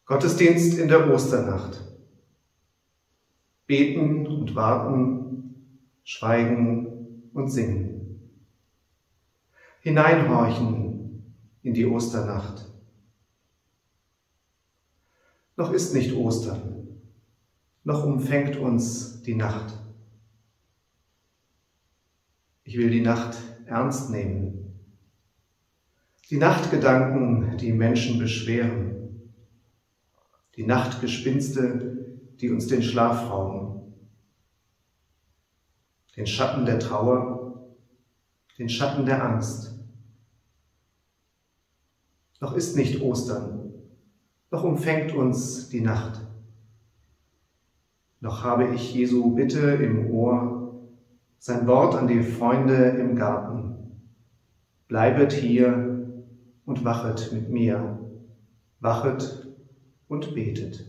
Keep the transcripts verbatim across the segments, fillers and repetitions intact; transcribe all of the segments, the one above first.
Gottesdienst in der Osternacht. Beten und warten, schweigen und singen. Hineinhorchen in die Osternacht. Noch ist nicht Ostern, noch umfängt uns die Nacht. Ich will die Nacht ernst nehmen. Die Nachtgedanken, die Menschen beschweren. Die Nachtgespinste, die uns den Schlaf rauben. Den Schatten der Trauer, den Schatten der Angst. Noch ist nicht Ostern, noch umfängt uns die Nacht. Noch habe ich Jesu Bitte im Ohr, sein Wort an die Freunde im Garten. Bleibet hier und wachet mit mir, wachet und betet.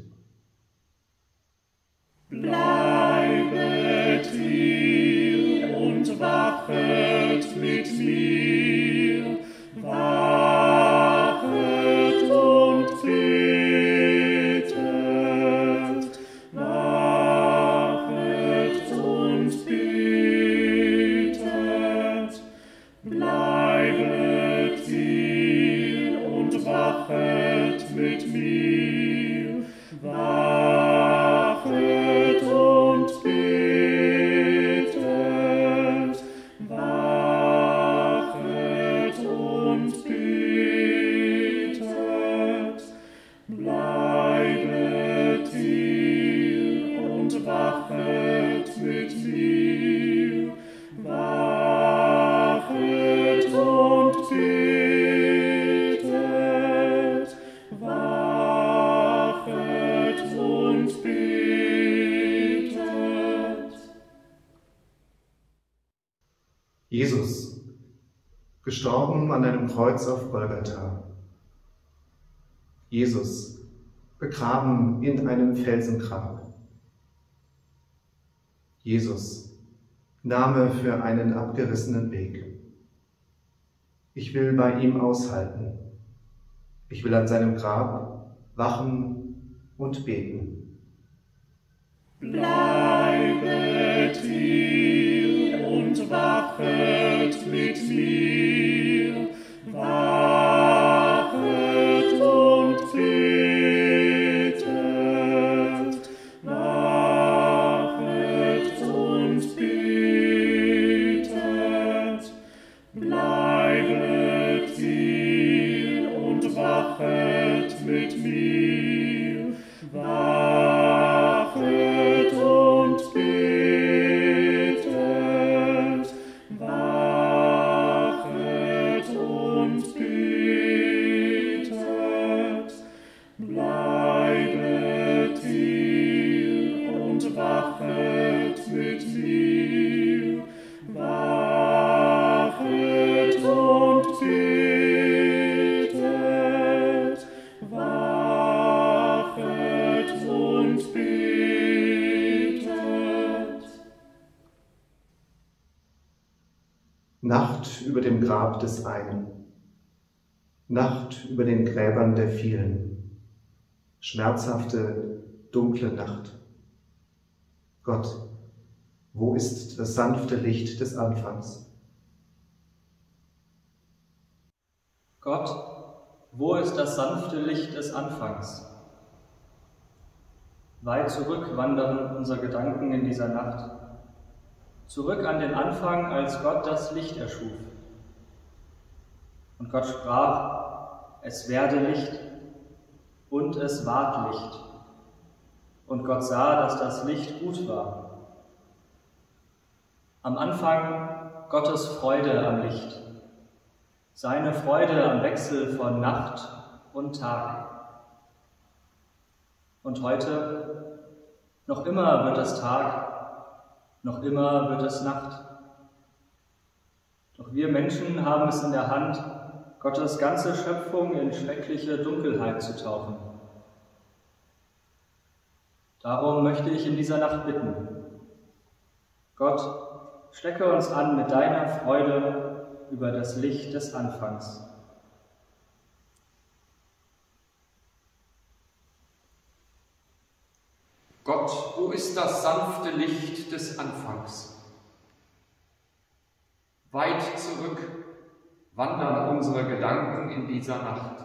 Bleibet hier und wachet mit mir, wachet und betet, wachet und betet, bleibet hier und wachet mit mir, wachet und betet, wachet und betet, bleibet hier und wachet mit mir, wachet und betet, wachet und betet. Jesus, gestorben an einem Kreuz auf Golgatha. Jesus, begraben in einem Felsengrab. Jesus, Name für einen abgerissenen Weg. Ich will bei ihm aushalten. Ich will an seinem Grab wachen und beten. Bleibet hier und wachet mit mir, wachet und betet, wachet und betet, bleibet hier und wachet mit mir, wachet und betet, wachet und betet, bleibet hier und wachet mit mir, wachet und betet, wachet und betet. Nacht über dem Grab des einen. Nacht über den Gräbern der vielen. Schmerzhafte, dunkle Nacht. Gott, wo ist das sanfte Licht des Anfangs? Gott, wo ist das sanfte Licht des Anfangs? Weit zurück wandern unsere Gedanken in dieser Nacht. Zurück an den Anfang, als Gott das Licht erschuf. Und Gott sprach, es werde Licht, und es ward Licht. Und Gott sah, dass das Licht gut war. Am Anfang Gottes Freude am Licht, seine Freude am Wechsel von Nacht und Tag. Und heute, noch immer wird es Tag, noch immer wird es Nacht. Doch wir Menschen haben es in der Hand, Gottes ganze Schöpfung in schreckliche Dunkelheit zu tauchen. Darum möchte ich in dieser Nacht bitten. Gott, stecke uns an mit deiner Freude über das Licht des Anfangs. Gott, wo ist das sanfte Licht des Anfangs? Weit zurück wandern unsere Gedanken in dieser Nacht.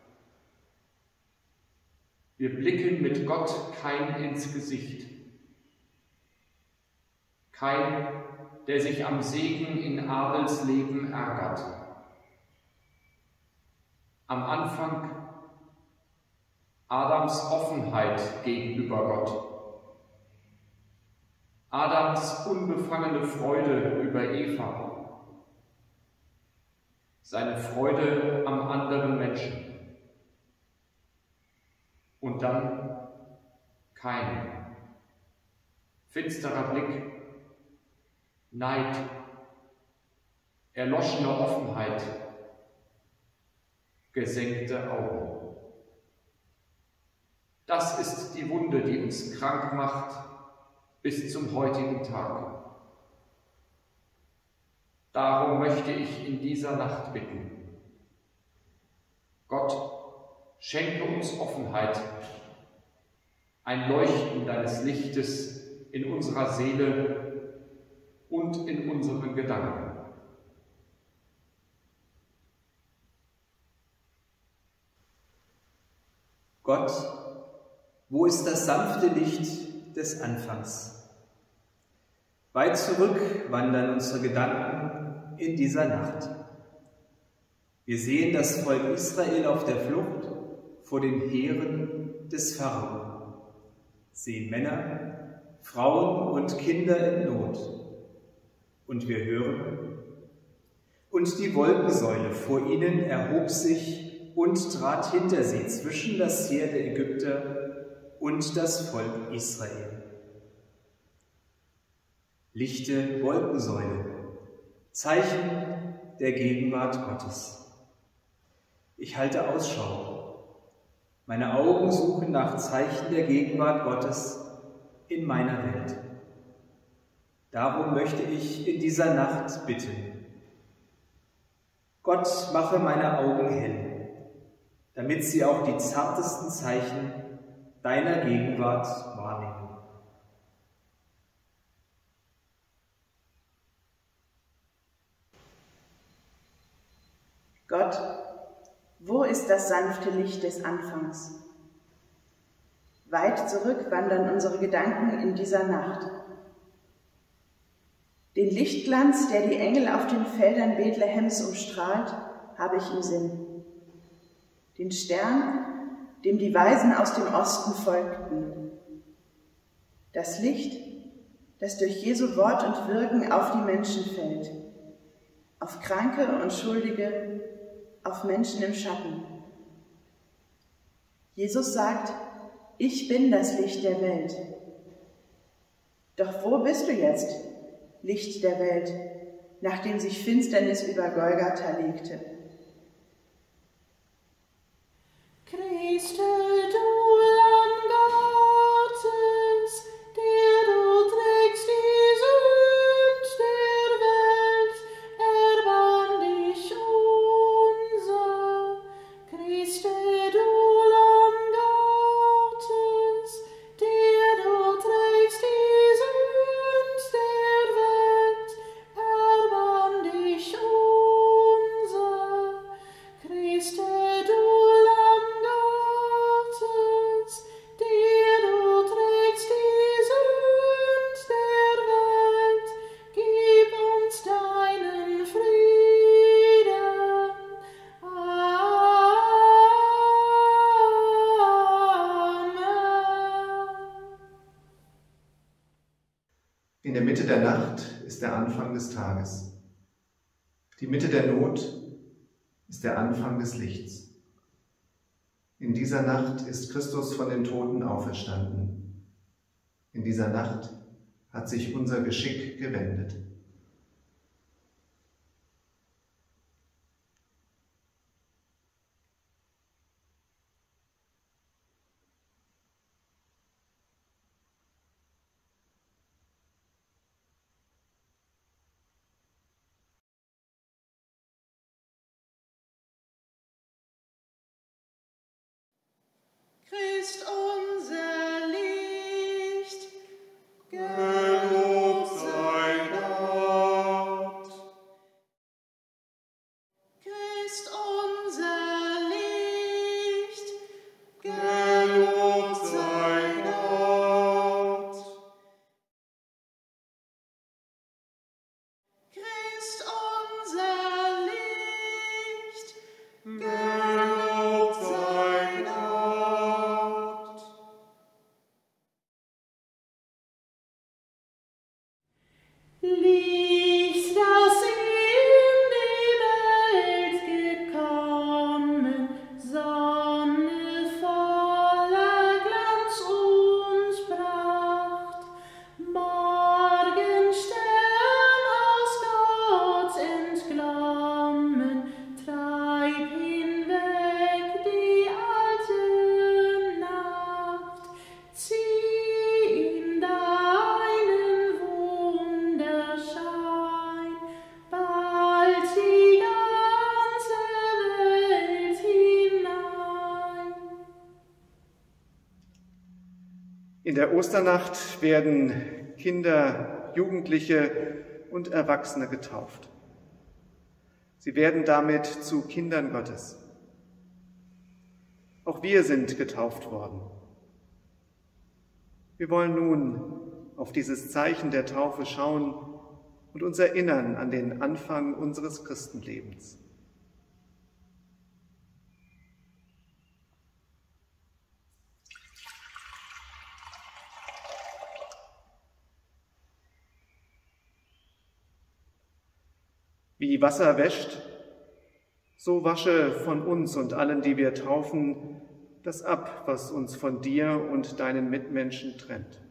Wir blicken mit Gott kein ins Gesicht. Kein, der sich am Segen in Abels Leben ärgert. Am Anfang Adams Offenheit gegenüber Gott. Adams unbefangene Freude über Eva. Seine Freude am anderen Menschen. Und dann Kain. Finsterer Blick, Neid, erloschene Offenheit, gesenkte Augen. Das ist die Wunde, die uns krank macht bis zum heutigen Tag. Darum möchte ich in dieser Nacht bitten. Gott, schenke uns Offenheit, ein Leuchten deines Lichtes in unserer Seele und in unseren Gedanken. Gott, wo ist das sanfte Licht des Anfangs? Weit zurück wandern unsere Gedanken in dieser Nacht. Wir sehen das Volk Israel auf der Flucht vor den Heeren des Pharao, sehen Männer, Frauen und Kinder in Not. Und wir hören, und die Wolkensäule vor ihnen erhob sich und trat hinter sie zwischen das Heer der Ägypter und das Volk Israel. Lichte Wolkensäule, Zeichen der Gegenwart Gottes. Ich halte Ausschau. Meine Augen suchen nach Zeichen der Gegenwart Gottes in meiner Welt. Darum möchte ich in dieser Nacht bitten. Gott, mache meine Augen hell, damit sie auch die zartesten Zeichen deiner Gegenwart wahrnehmen. Gott, wo ist das sanfte Licht des Anfangs? Weit zurück wandern unsere Gedanken in dieser Nacht. Den Lichtglanz, der die Engel auf den Feldern Bethlehems umstrahlt, habe ich im Sinn. Den Stern, dem die Weisen aus dem Osten folgten. Das Licht, das durch Jesu Wort und Wirken auf die Menschen fällt, auf Kranke und Schuldige, auf Menschen im Schatten. Jesus sagt, ich bin das Licht der Welt. Doch wo bist du jetzt, Licht der Welt, nachdem sich Finsternis über Golgatha legte? Christe, du Lamm Gottes, der du trägst die Sünd der Welt, erbarm dich unser. Christe, du Lamm Gottes, der du trägst die Sünd der Welt, erbarm dich unser. Christe, du In der Mitte der Nacht ist der Anfang des Tages. Die Mitte der Not ist der Anfang des Lichts. In dieser Nacht ist Christus von den Toten auferstanden. In dieser Nacht hat sich unser Geschick gewendet. Christ unser Licht. Gelobt sei Gott. Christ unser Licht, gelobt sei Gott. Christ unser Licht, gelobt sei Gott. Licht, das in die Welt gekommen, Sonne voller Glanz uns bracht, Morgenstern aus Gott entglommen, treib hinweg die alte Nacht, zieh in deinen Wunderschein bald die ganze Welt hinein. In der Osternacht werden Kinder, Jugendliche und Erwachsene getauft. Sie werden damit zu Kindern Gottes. Auch wir sind getauft worden. Wir wollen nun auf dieses Zeichen der Taufe schauen und uns erinnern an den Anfang unseres Christenlebens. Wie Wasser wäscht, so wasche von uns und allen, die wir taufen, das ab, was uns von dir und deinen Mitmenschen trennt.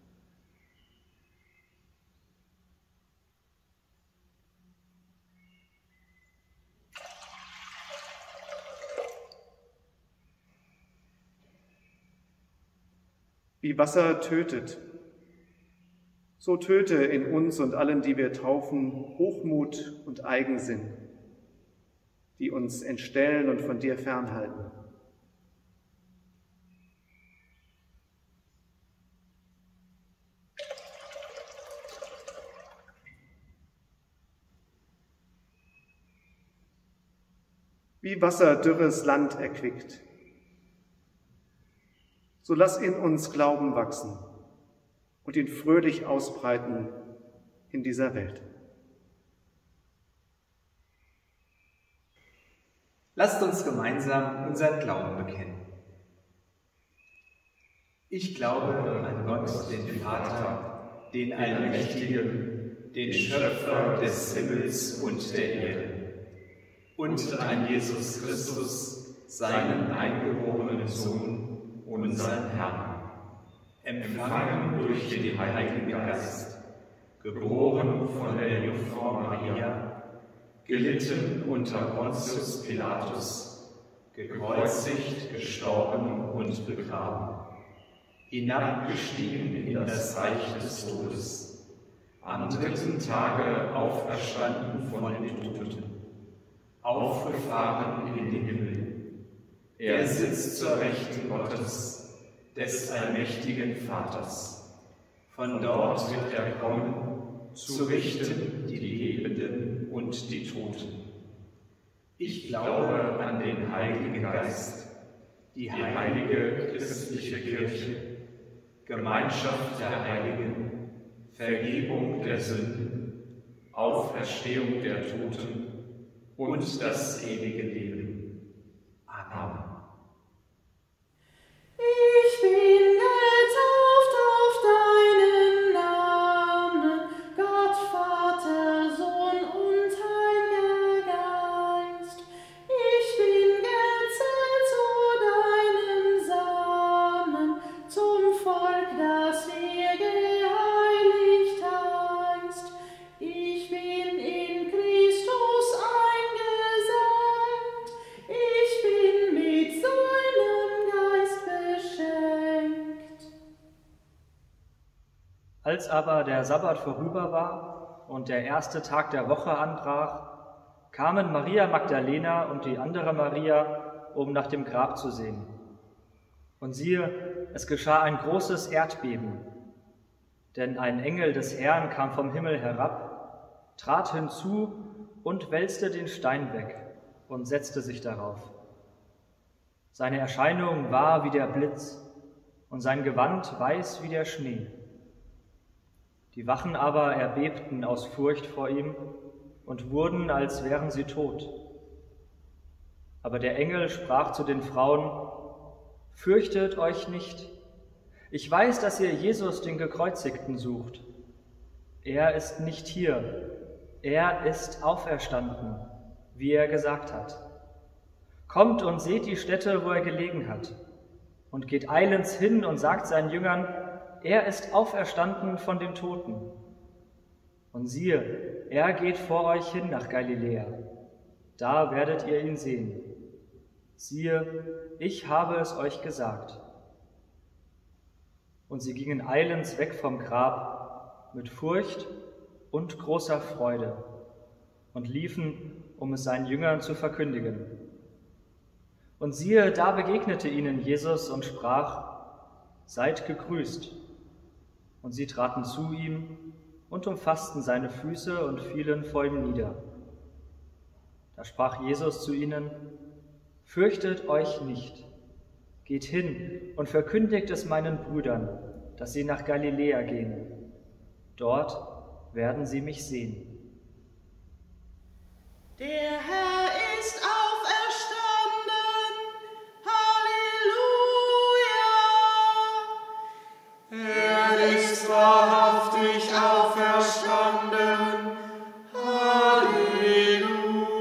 Wie Wasser tötet, so töte in uns und allen, die wir taufen, Hochmut und Eigensinn, die uns entstellen und von dir fernhalten. Wie Wasser dürres Land erquickt, so lass in uns Glauben wachsen und ihn fröhlich ausbreiten in dieser Welt. Lasst uns gemeinsam unseren Glauben bekennen. Ich glaube an Gott, den Vater, den Allmächtigen, den Schöpfer des Himmels und der Erde, und an Jesus Christus, seinen eingeborenen Sohn, unseren Herrn, empfangen durch den Heiligen Geist, geboren von der Jungfrau Maria, gelitten unter Pontius Pilatus, gekreuzigt, gestorben und begraben, hinabgestiegen in das Reich des Todes, am dritten Tage auferstanden von den Toten, aufgefahren in den Himmel. Er sitzt zur Rechten Gottes, des allmächtigen Vaters. Von dort wird er kommen, zu richten die Lebenden und die Toten. Ich glaube an den Heiligen Geist, die heilige christliche Kirche, Gemeinschaft der Heiligen, Vergebung der Sünden, Auferstehung der Toten und das ewige Leben. Amen. Ich bin getauft auf deinen Namen, Gott, Vater, Sohn und Heiliger Geist. Ich bin gezählt zu deinem Samen, zum Volk, das ihr geheiligt heißt. Ich bin in Christus eingesandt, ich bin mit seinem Geist beschenkt. Als aber der Sabbat vorüber war und der erste Tag der Woche anbrach, kamen Maria Magdalena und die andere Maria, um nach dem Grab zu sehen. Und siehe, es geschah ein großes Erdbeben. Denn ein Engel des Herrn kam vom Himmel herab, trat hinzu und wälzte den Stein weg und setzte sich darauf. Seine Erscheinung war wie der Blitz und sein Gewand weiß wie der Schnee. Die Wachen aber erbebten aus Furcht vor ihm und wurden, als wären sie tot. Aber der Engel sprach zu den Frauen: Fürchtet euch nicht. Ich weiß, dass ihr Jesus, den Gekreuzigten, sucht. Er ist nicht hier. Er ist auferstanden, wie er gesagt hat. Kommt und seht die Stätte, wo er gelegen hat, und geht eilends hin und sagt seinen Jüngern: Er ist auferstanden von den Toten. Und siehe, er geht vor euch hin nach Galiläa. Da werdet ihr ihn sehen. Siehe, ich habe es euch gesagt. Und sie gingen eilends weg vom Grab mit Furcht und großer Freude und liefen, um es seinen Jüngern zu verkündigen. Und siehe, da begegnete ihnen Jesus und sprach: Seid gegrüßt. Und sie traten zu ihm und umfassten seine Füße und fielen vor ihm nieder. Da sprach Jesus zu ihnen: Fürchtet euch nicht. Geht hin und verkündigt es meinen Brüdern, dass sie nach Galiläa gehen. Dort werden sie mich sehen. Der Herr ist auferstanden. Halleluja! Er ist wahrhaftig auferstanden. Halleluja!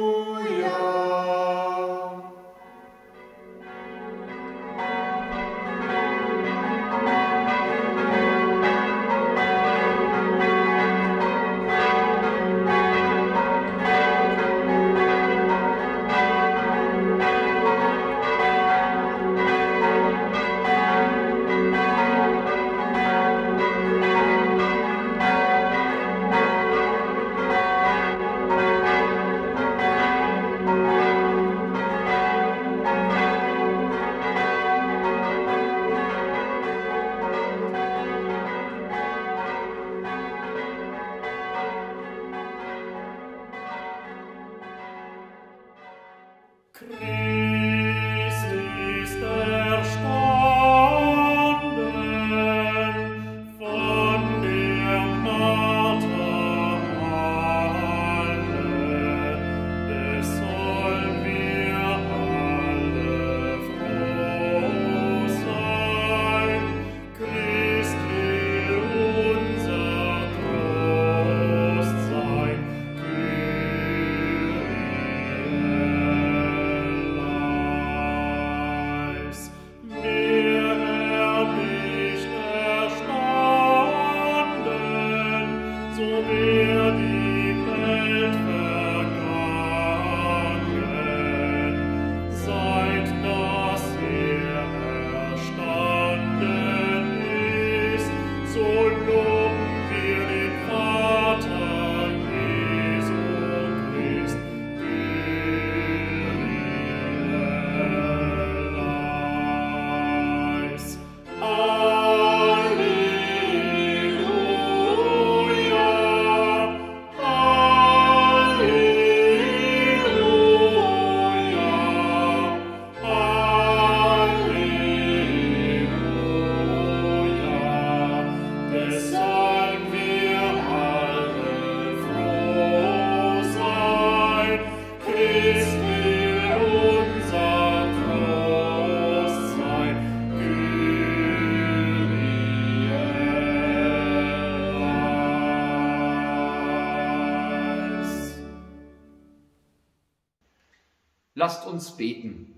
Lasst uns beten.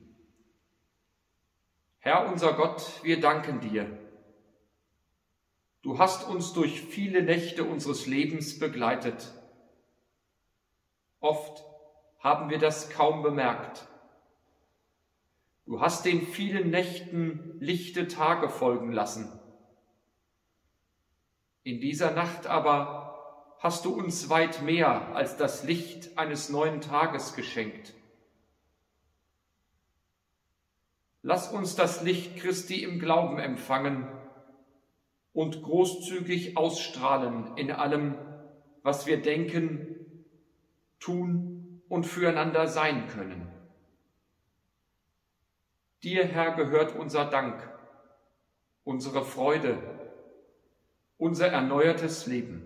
Herr unser Gott, wir danken dir. Du hast uns durch viele Nächte unseres Lebens begleitet. Oft haben wir das kaum bemerkt. Du hast den vielen Nächten lichte Tage folgen lassen. In dieser Nacht aber hast du uns weit mehr als das Licht eines neuen Tages geschenkt. Lass uns das Licht Christi im Glauben empfangen und großzügig ausstrahlen in allem, was wir denken, tun und füreinander sein können. Dir, Herr, gehört unser Dank, unsere Freude, unser erneuertes Leben.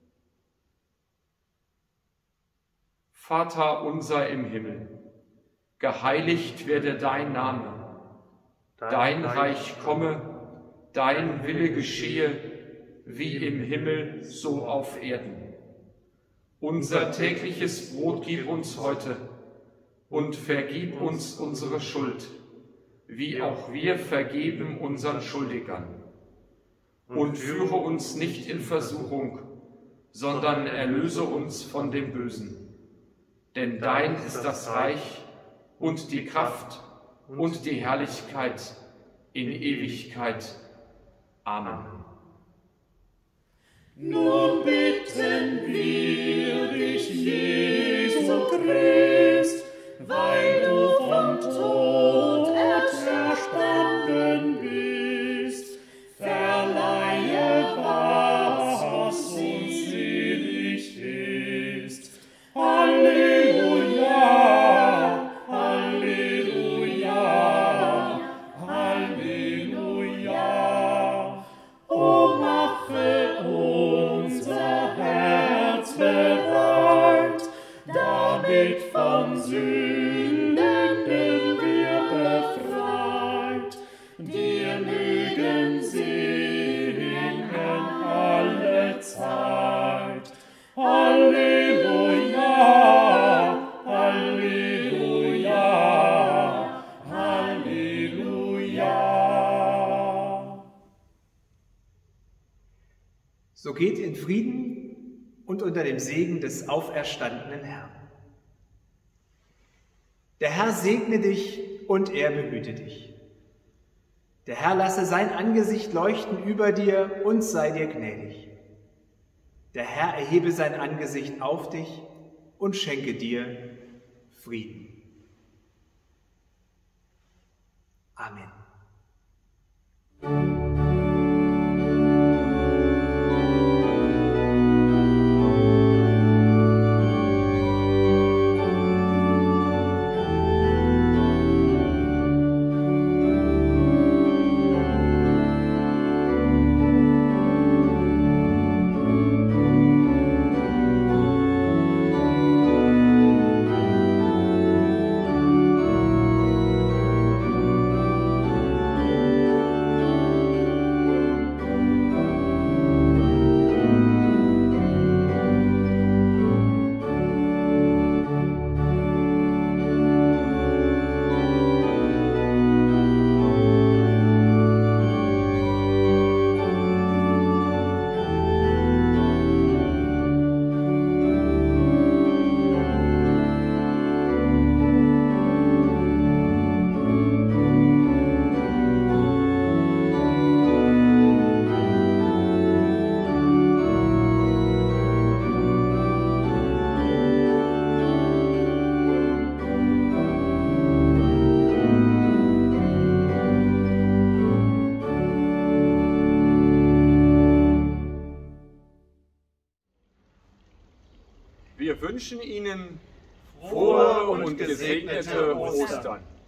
Vater unser im Himmel, geheiligt werde dein Name, dein Reich komme, dein Wille geschehe, wie im Himmel, so auf Erden. Unser tägliches Brot gib uns heute und vergib uns unsere Schuld, wie auch wir vergeben unseren Schuldigern. Und führe uns nicht in Versuchung, sondern erlöse uns von dem Bösen. Denn dein ist das Reich und die Kraft und die Herrlichkeit in Ewigkeit. Amen. Nun bitten wir dich, Jesu Christ, weil du vom Tod erstanden bist, verleihe, was uns selig ist. Halleluja, Halleluja, Halleluja. O mache unser Herz bereit, damit von Sünden wir befreit, dir mögen singen alle Zeit. Halleluja, Halleluja, Halleluja. So geht in Frieden und unter dem Segen des auferstandenen Herrn. Der Herr segne dich und er behüte dich. Der Herr lasse sein Angesicht leuchten über dir und sei dir gnädig. Der Herr erhebe sein Angesicht auf dich und schenke dir Frieden. Amen. Wir wünschen Ihnen frohe und gesegnete Ostern.